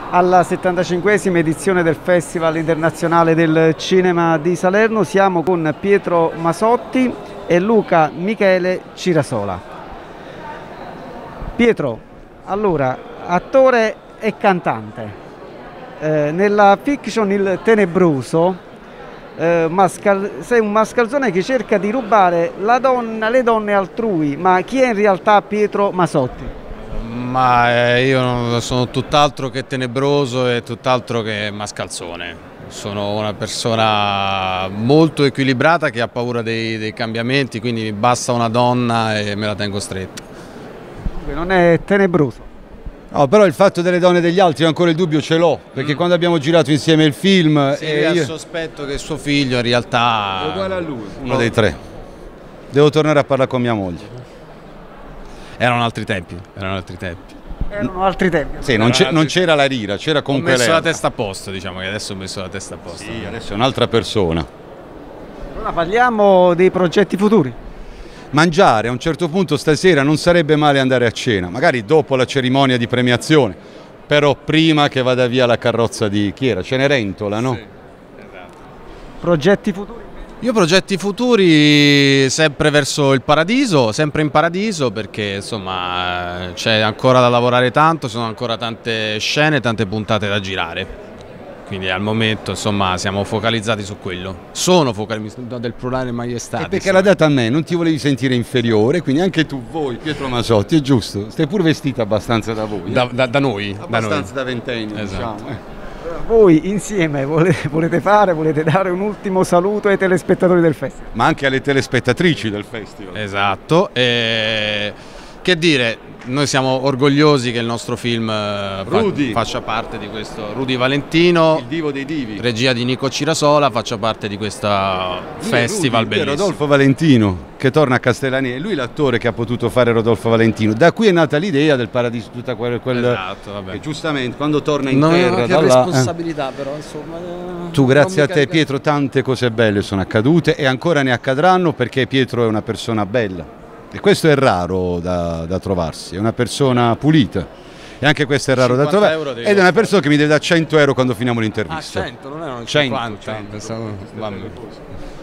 alla 75esima edizione del Festival Internazionale del Cinema di Salerno. Siamo con Pietro Masotti e Luca Michele Cirasola. Pietro, allora, attore e cantante. Nella fiction Il Tenebroso sei un mascalzone che cerca di rubare le donne altrui, ma chi è in realtà Pietro Masotti? Ma io sono tutt'altro che tenebroso e tutt'altro che mascalzone. Sono una persona molto equilibrata che ha paura dei cambiamenti, quindi mi basta una donna e me la tengo stretta. Non è tenebroso. No, però il fatto delle donne degli altri ancora il dubbio ce l'ho, perché quando abbiamo girato insieme il film... Sì, io ha sospetto che suo figlio in realtà... È uguale a lui. Uno dei tre. Devo tornare a parlare con mia moglie. Erano altri tempi, erano altri tempi. Erano altri tempi. Sì, non c'era la lira, c'era comunque lei. Ho messo lei. la testa a posto, diciamo che adesso ho messo la testa a posto. Sì, adesso è un'altra persona. Allora parliamo dei progetti futuri. Mangiare, a un certo punto stasera non sarebbe male andare a cena, magari dopo la cerimonia di premiazione, però prima che vada via la carrozza di chi era? Cenerentola, no? Sì, esatto. Progetti futuri? Io progetti futuri sempre verso il paradiso, sempre in paradiso, perché insomma c'è ancora da lavorare tanto, sono ancora tante scene, tante puntate da girare. Quindi al momento insomma siamo focalizzati su quello. Sono focalizzati del plurale maiestà. Perché l'ha data a me, non ti volevi sentire inferiore, quindi anche tu, voi, Pietro Masotti, è giusto? Stai pur vestita abbastanza da voi. Da noi. Abbastanza da ventenni, esatto. Diciamo. Voi insieme volete dare un ultimo saluto ai telespettatori del festival? Ma anche alle telespettatrici del festival. Esatto. Che dire, noi siamo orgogliosi che il nostro film faccia parte di questo. Rudy Valentino, il divo dei divi, regia di Nico Cirasola, faccia parte di questo festival bellissimo. Rodolfo Valentino che torna a Castellani, è lui l'attore che ha potuto fare Rodolfo Valentino. Da qui è nata l'idea del paradiso, tutta esatto, vabbè. Che giustamente quando torna in non terra che responsabilità però insomma. Tu grazie a te Pietro tante cose belle sono accadute e ancora ne accadranno, perché Pietro è una persona bella. E questo è raro da trovarsi, è una persona pulita e anche questo è raro da trovare ed è una persona che mi deve dare 100 euro quando finiamo l'intervista. Ah, 100, non erano 50. 100.